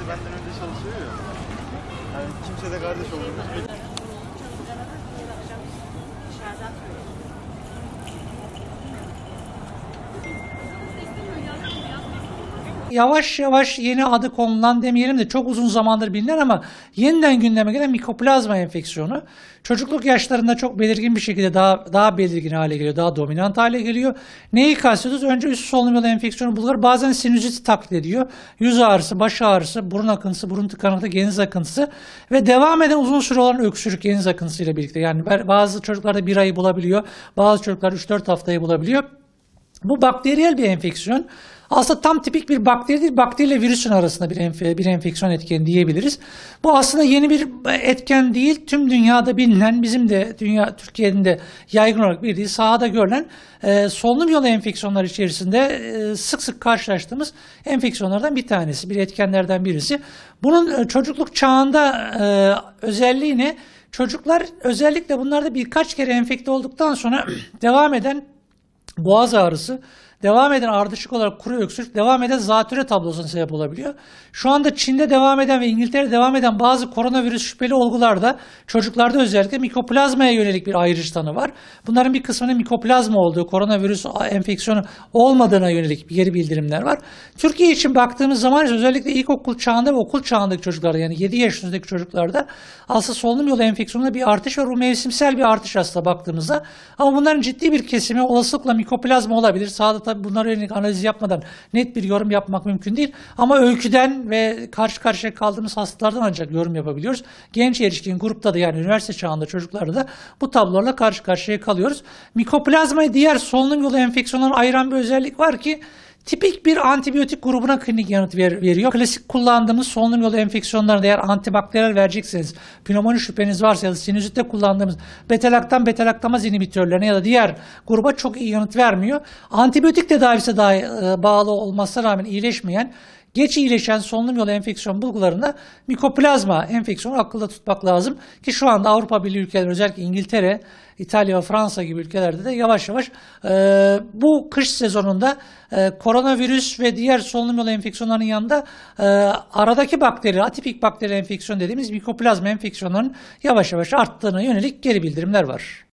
benden önce çalışıyor ya. Yani kimse de kardeş olduğumuz belli. Yavaş yavaş yeni adı konulan demeyelim de çok uzun zamandır bilinen ama yeniden gündeme gelen mikoplazma enfeksiyonu çocukluk yaşlarında çok belirgin bir şekilde daha belirgin hale geliyor, daha dominant hale geliyor. Neyi kastediyoruz? Önce üst solunum yolu enfeksiyonu bulguları bazen sinüziti taklit ediyor. Yüz ağrısı, baş ağrısı, burun akıntısı, burun tıkanıklığı, geniz akıntısı ve devam eden uzun süre olan öksürük geniz akıntısı ile birlikte. Yani bazı çocuklarda bir ayı bulabiliyor, bazı çocuklar 3-4 haftayı bulabiliyor. Bu bakteriyel bir enfeksiyon. Aslında tam tipik bir bakteri değil, bakteriyle virüsün arasında bir enfeksiyon etkeni diyebiliriz. Bu aslında yeni bir etken değil, tüm dünyada bilinen, bizim de Türkiye'nin de yaygın olarak bildiği, sahada görülen solunum yolu enfeksiyonları içerisinde sık sık karşılaştığımız enfeksiyonlardan bir tanesi, bir etkenlerden birisi. Bunun çocukluk çağında özelliği ne? Çocuklar özellikle bunlarda birkaç kere enfekte olduktan sonra devam eden boğaz ağrısı, devam eden ardışık olarak kuru öksürük, devam eden zatürre tablosuna sebep olabiliyor. Şu anda Çin'de devam eden ve İngiltere'de devam eden bazı koronavirüs şüpheli olgularda çocuklarda özellikle mikoplazmaya yönelik bir ayrıç tanı var. Bunların bir kısmının mikoplazma olduğu, koronavirüs enfeksiyonu olmadığına yönelik geri bildirimler var. Türkiye için baktığımız zaman özellikle ilkokul çağında ve okul çağındaki çocuklarda, yani 7 yaş üstündeki çocuklarda aslında solunum yolu enfeksiyonunda bir artış var. Bu mevsimsel bir artış aslında baktığımızda. Ama bunların ciddi bir kesimi olasılıkla mikoplazma olabilir. Sağda tabii bunlara yönelik analiz yapmadan net bir yorum yapmak mümkün değil. Ama öyküden ve karşı karşıya kaldığımız hastalardan ancak yorum yapabiliyoruz. Genç erişkin grupta da, yani üniversite çağında çocuklarda da bu tablolarla karşı karşıya kalıyoruz. Mikoplazmayı diğer solunum yolu enfeksiyonlarına ayıran bir özellik var ki tipik bir antibiyotik grubuna klinik yanıt veriyor. Klasik kullandığımız solunum yolu enfeksiyonlarında eğer antibakteriyel verecekseniz, pnömoni şüpheniz varsa ya da sinüzitte kullandığımız beta-laktam inhibitörlerine ya da diğer gruba çok iyi yanıt vermiyor. Antibiyotik tedavisi dahi bağlı olmasına rağmen iyileşmeyen, geç iyileşen solunum yolu enfeksiyon bulgularında mikoplazma enfeksiyonu akılda tutmak lazım ki şu anda Avrupa Birliği ülkeleri, özellikle İngiltere, İtalya ve Fransa gibi ülkelerde de yavaş yavaş bu kış sezonunda koronavirüs ve diğer solunum yolu enfeksiyonlarının yanında aradaki bakteri, atipik bakteri enfeksiyon dediğimiz mikoplazma enfeksiyonlarının yavaş yavaş arttığına yönelik geri bildirimler var.